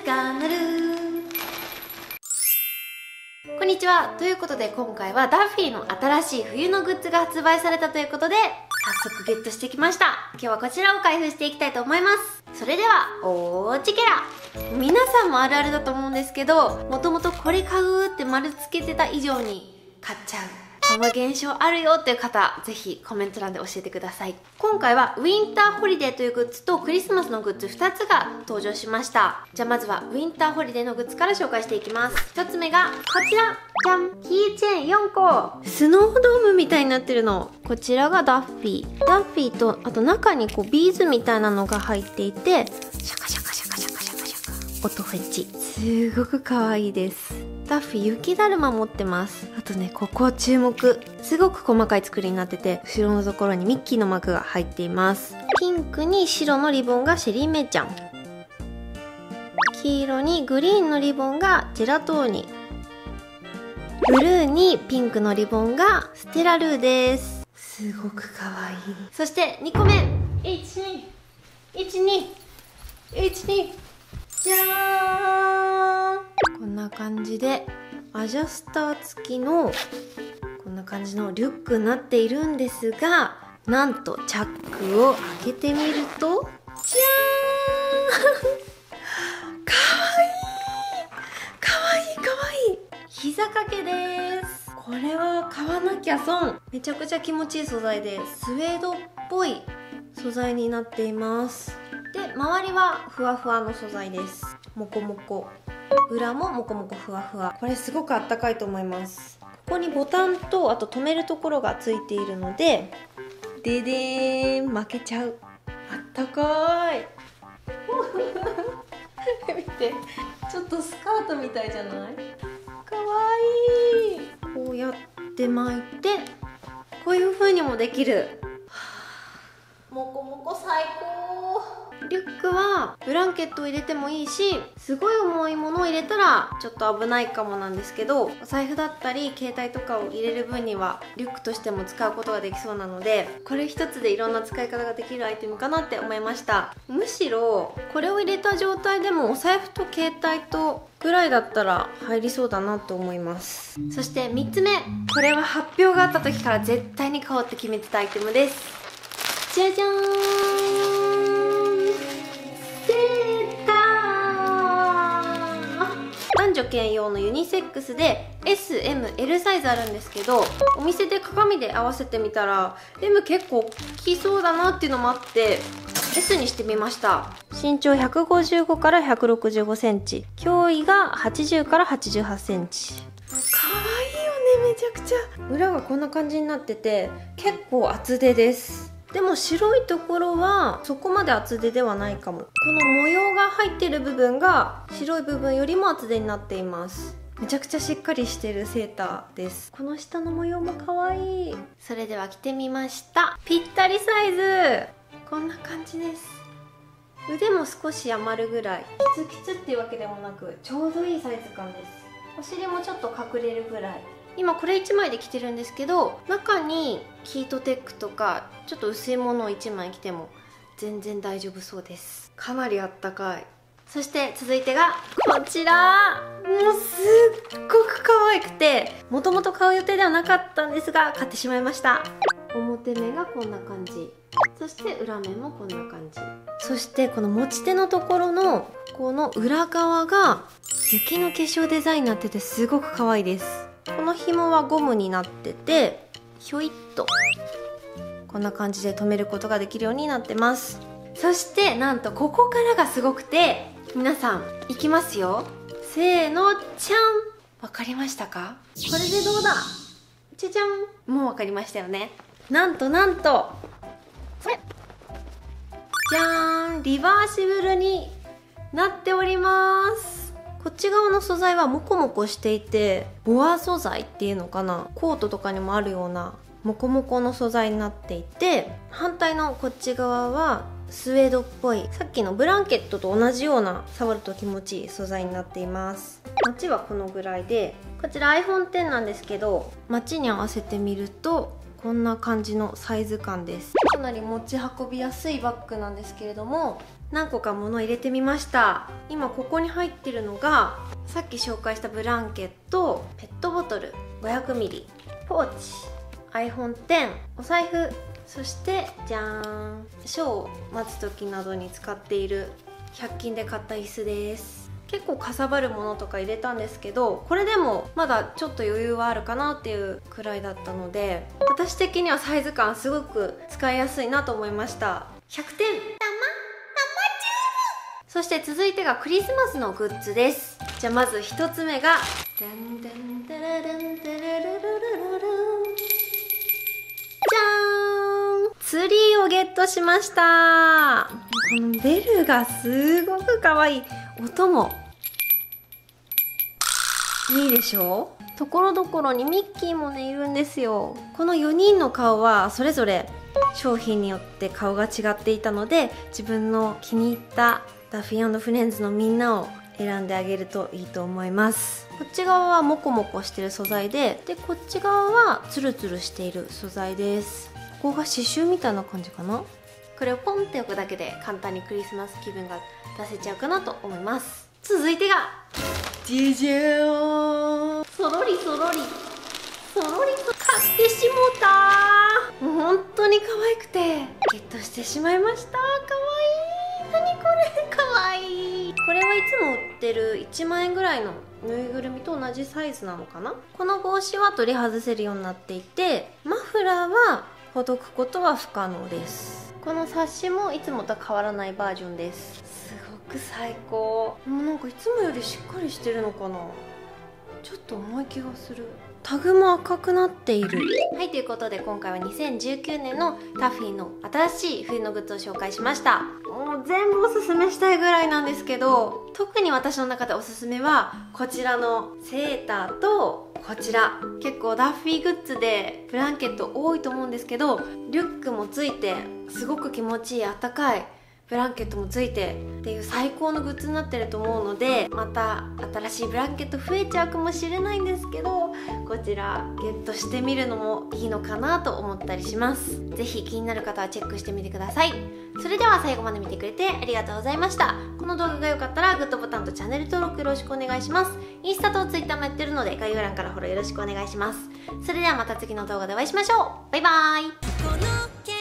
が鳴る。こんにちは。ということで今回はダッフィーの新しい冬のグッズが発売されたということで早速ゲットしてきました。今日はこちらを開封していきたいと思います。それではおーチケラ。皆さんもあるあるだと思うんですけど、もともとこれ買うって丸つけてた以上に買っちゃう、この現象あるよっていう方、ぜひコメント欄で教えてください。今回はウィンターホリデーというグッズとクリスマスのグッズ2つが登場しました。じゃあまずはウィンターホリデーのグッズから紹介していきます。1つ目がこちら、じゃん、キーチェーン4個、スノードームみたいになってるの。こちらがダッフィー。ダッフィーと、あと中にこうビーズみたいなのが入っていて、シャカシャカシャカシャカシャカシャカ、音フェチ。すごく可愛いです。ダッフィー雪だるま持ってます。あとね、ここ注目。すごく細かい作りになってて、後ろのところにミッキーのマークが入っています。ピンクに白のリボンがシェリーメイちゃん。黄色にグリーンのリボンがジェラトーニ。ブルーにピンクのリボンがステラルーです。すごく可愛い。そして2個目。121212。じゃーん。こんな感じでアジャスター付きのこんな感じのリュックになっているんですが、なんとチャックを開けてみると、じゃーんかわいいかわいいかわいい。膝掛けです。これは買わなきゃ損。めちゃくちゃ気持ちいい素材で、スウェードっぽい素材になっています。で、周りはふわふわの素材です。モコモコ。裏もモコモコふわふわ。これすごくあったかいと思います。ここにボタンと、あと止めるところがついているので、ででーん、負けちゃう。あったかい見て、ちょっとスカートみたいじゃない？かわいい。こうやって巻いて、こういう風にもできる。モコモコ最高。リュックはブランケットを入れてもいいし、すごい重いものを入れたらちょっと危ないかもなんですけど、お財布だったり携帯とかを入れる分にはリュックとしても使うことができそうなので、これ一つでいろんな使い方ができるアイテムかなって思いました。むしろこれを入れた状態でもお財布と携帯とぐらいだったら入りそうだなと思います。そして3つ目、これは発表があった時から絶対に買おうって決めてたアイテムです。じゃじゃーん、セーター。男女兼用のユニセックスで S、M、L サイズあるんですけど、お店で鏡で合わせてみたら M 結構大きそうだなっていうのもあって S にしてみました。身長155から165センチ、胸囲が80から88センチ。かわいいよね、めちゃくちゃ。裏がこんな感じになってて結構厚手です。でも白いところはそこまで厚手ではないかも。この模様が入ってる部分が白い部分よりも厚手になっています。めちゃくちゃしっかりしてるセーターです。この下の模様も可愛い。それでは着てみました。ぴったりサイズ、こんな感じです。腕も少し余るぐらい、キツキツっていうわけでもなくちょうどいいサイズ感です。お尻もちょっと隠れるぐらい。今これ1枚で着てるんですけど、中にヒートテックとかちょっと薄いものを1枚着ても全然大丈夫そうです。かなりあったかい。そして続いてがこちら。もうすっごく可愛くて、もともと買う予定ではなかったんですが買ってしまいました。表目がこんな感じ、そして裏面もこんな感じ。そしてこの持ち手のところのこの裏側が雪の結晶デザインになっててすごく可愛いです。この紐はゴムになってて、ひょいっとこんな感じで留めることができるようになってます。そしてなんとここからがすごくて、皆さんいきますよ、せーの、ちゃん。わかりましたか？これでどうだ？じゃじゃん。もうわかりましたよね。なんとなんと、じゃーん、リバーシブルになっております。こっち側の素材はモコモコしていて、ボア素材っていうのかな、コートとかにもあるようなモコモコの素材になっていて、反対のこっち側はスウェードっぽい、さっきのブランケットと同じような触ると気持ちいい素材になっています。マチはこのぐらいで、こちら iPhone X なんですけど、マチに合わせてみるとこんな感じのサイズ感です。かなり持ち運びやすいバッグなんですけれども、 何個か物入れてみました。今ここに入ってるのがさっき紹介したブランケット、ペットボトル 500ml、 ポーチ、 iPhone X、 お財布、そしてじゃーん、ショーを待つ時などに使っている100均で買った椅子です。結構かさばるものとか入れたんですけど、これでもまだちょっと余裕はあるかなっていうくらいだったので、私的にはサイズ感すごく使いやすいなと思いました。100点。そして続いてがクリスマスのグッズです。じゃあまず1つ目がじゃーん、ツリーをゲットしました。このベルがすごく可愛い。音もいいでしょ。ところどころにミッキーもねいるんですよ。この4人の顔はそれぞれ商品によって顔が違っていたので、自分の気に入ったダッフィー&フレンズのみんなを選んであげるといいと思います。こっち側はモコモコしてる素材で、こっち側はツルツルしている素材です。ここが刺繍みたいな感じかな。これをポンって置くだけで簡単にクリスマス気分が出せちゃうかなと思います。続いてがジジェーン、そろりそろりそろりと買ってしもた。もう本当に可愛くてゲットしてしまいました。可愛い。何これ、可愛い。これはいつも売ってる1万円ぐらいのぬいぐるみと同じサイズなのかな。この帽子は取り外せるようになっていて、マフラーはほどくことは不可能です。このサッシもいつもと変わらないバージョンです。すごく最高。でもなんかいつもよりしっかりしてるのかな。ちょっと重い気がする。タグも赤くなっている。はい、ということで今回は2019年のタフィーの新しい冬のグッズを紹介しました。もう全部おすすめしたいぐらいなんですけど、特に私の中でおすすめはこちらのセーターとこちら。結構ダッフィーグッズでブランケット多いと思うんですけど、リュックもついてすごく気持ちいいあったかいブランケットもついてっていう最高のグッズになってると思うので、また新しいブランケット増えちゃうかもしれないんですけど、こちらゲットしてみるのもいいのかなと思ったりします。ぜひ気になる方はチェックしてみてください。それでは最後まで見てくれてありがとうございました。この動画が良かったらグッドボタンとチャンネル登録よろしくお願いします。インスタとツイッターもやってるので概要欄からフォローよろしくお願いします。それではまた次の動画でお会いしましょう。バイバーイ。